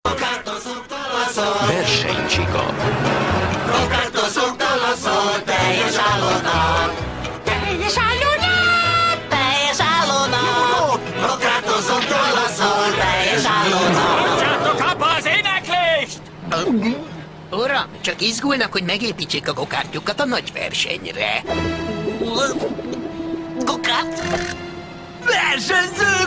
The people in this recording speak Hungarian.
Versenycsika. Rokártozunk, talaszol, teljes állónak. Teljes állónak! Teljes állónak. Rokártozunk, talaszol, teljes állónak. Hagyjátok abba az éneklést! Uram, csak izgulnak, hogy megépítsék a gokártjukat a nagy versenyre. Gokárt? Versenyző!